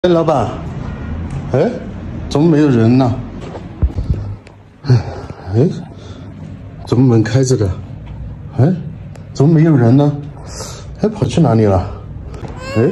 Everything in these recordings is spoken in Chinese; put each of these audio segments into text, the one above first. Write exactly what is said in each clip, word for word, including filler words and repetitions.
哎，老板，哎，怎么没有人呢？哎，怎么门开着的？哎，怎么没有人呢？哎，跑去哪里了？哎，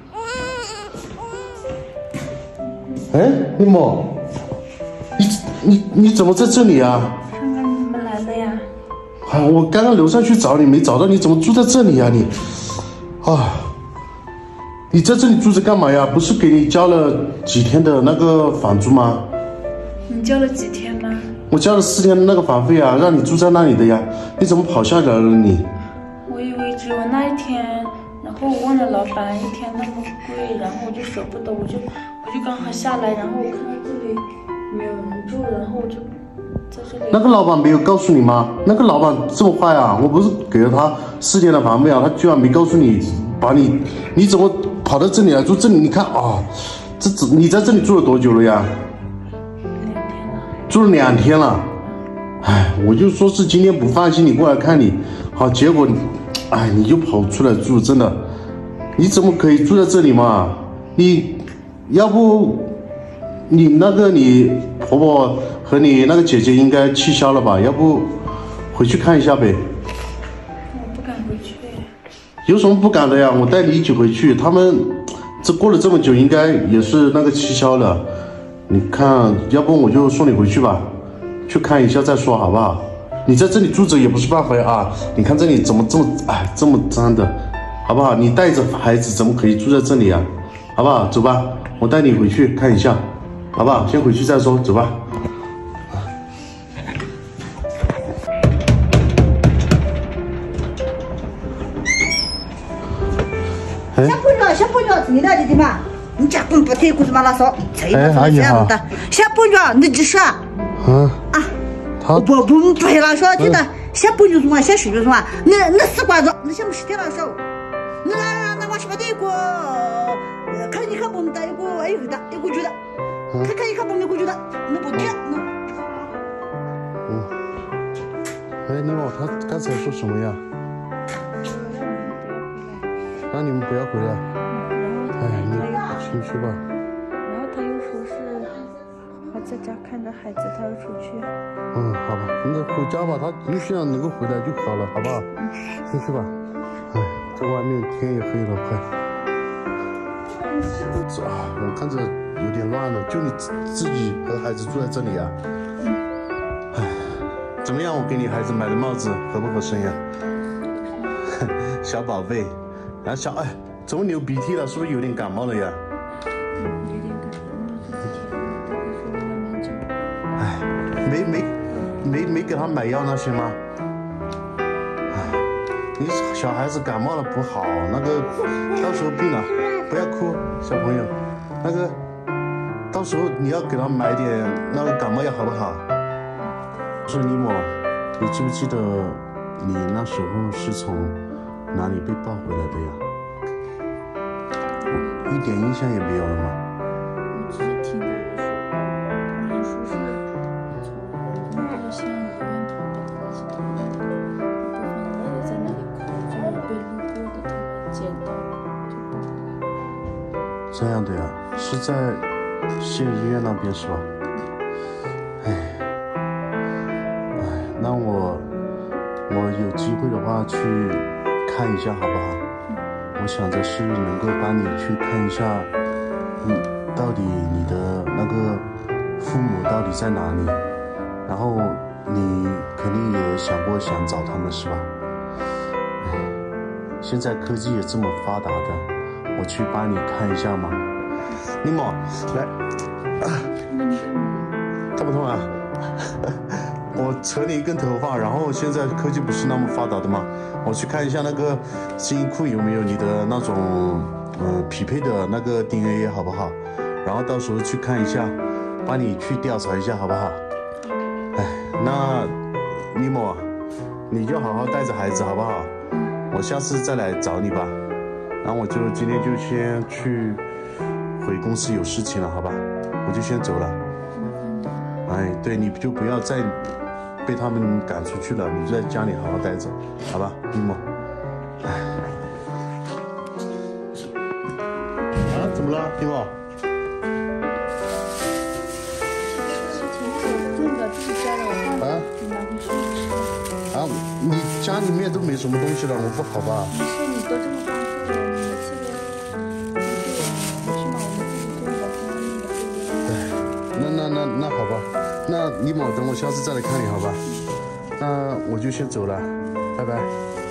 哎，尼莫，你你你怎么在这里啊？ 看看你们来了呀！ 啊，我刚刚楼上去找你，没找到，你怎么住在这里呀？你，啊。 你在这里住着干嘛呀？不是给你交了几天的那个房租吗？ 你交了几天吗？ 我交了四天的那个房费啊，让你住在那里的呀。你怎么跑下来了你？ 我以为只有那一天，然后我问了老板，一天那么贵，然后我就舍不得，我就我就刚好下来，然后我看到这里没有人住，然后我就在这里。 那个老板没有告诉你吗？那个老板这么坏啊！我不是给了他四天的房费啊，他居然没告诉你，把你你怎么？ 跑到这里来住这里，你看啊、哦，这这你在这里住了多久了呀？ 两天了。 住了两天了，哎，我就说是今天不放心你过来看你，好，结果，哎，你就跑出来住，真的，你怎么可以住在这里嘛？你要不你那个你婆婆和你那个姐姐应该气消了吧？要不回去看一下呗？ 我不敢回去。 有什么不敢的呀？我带你一起回去。他们这过了这么久，应该也是那个气消了。你看，要不我就送你回去吧，去看一下再说，好不好？你在这里住着也不是办法啊。你看这里怎么这么哎这么脏的，好不好？你带着孩子怎么可以住在这里啊？好不好？走吧，我带你回去看一下，好不好？先回去再说，走吧。 小朋友，小朋友，你来的地方，你家公不听故事嘛？老少，这一把说这样的。小朋友，你几岁啊？ 嗯啊， 他不不不，老少听的，小朋友说话，小学生说话，你你死瓜子，你想不是听老少？你那那我是不得一个，看你看我们的一个哎有的，一个觉得，看看一看我们一个觉得，你不听，那。 嗯。哎，你好，他刚才说什么呀？ 让你们不要回来。哎，你进去吧。 然后他又说是还在家看着孩子，他要出去。 嗯，好吧，你回家吧，他你只要能够回来就好了，好不好？进去吧。哎，在外面天也黑了，快。这啊，我看着有点乱了，就你自自己和孩子住在这里啊？哎，怎么样？我给你孩子买的帽子合不合身呀？小宝贝。 然后小哎，怎么流鼻涕了？是不是有点感冒了呀？ 嗯，有点感冒，这几天大概是外面就…… 哎，没没没没给他买药那些吗？哎，你小孩子感冒了不好，那个到时候病了，不要哭，小朋友，那个到时候你要给他买点那个感冒药，好不好？是尼莫，你记不记得你那时候是从？ 哪里被抱回来的呀？一点印象也没有了吗？ 我只是听他们说，他们说是从那个县医院跑的，但是他们部分人在那里哭，就被路过的他们捡到，就抱回来。 这样的呀，是在县医院那边是吧？哎，哎，那我我有机会的话去。 看一下好不好？我想着是能够帮你去看一下，嗯，到底你的那个父母到底在哪里？然后你肯定也想过想找他们是吧？哎，现在科技也这么发达的，我去帮你看一下嘛。尼莫，来，痛不痛啊？我扯你一根头发，然后现在科技不是那么发达的吗？我去看一下那个基因库有没有你的那种呃匹配的那个 D N A 好不好？然后到时候去看一下，帮你去调查一下好不好？哎，那尼莫，你就好好带着孩子好不好？我下次再来找你吧。然后我就今天就先去回公司有事情了，好吧？我就先走了。哎，对，你就不要再。 被他们赶出去了，你就在家里好好待着，好吧，尼莫。哎，啊，怎么了，尼莫？ 啊，你家里面都没什么东西了，我不好吧？ 不是你都这么帮助我，你这个你对我们去嘛，我们自己做的，帮你的。 那那那那好吧，那你们等我下次再来看你好吧？那我就先走了，拜拜。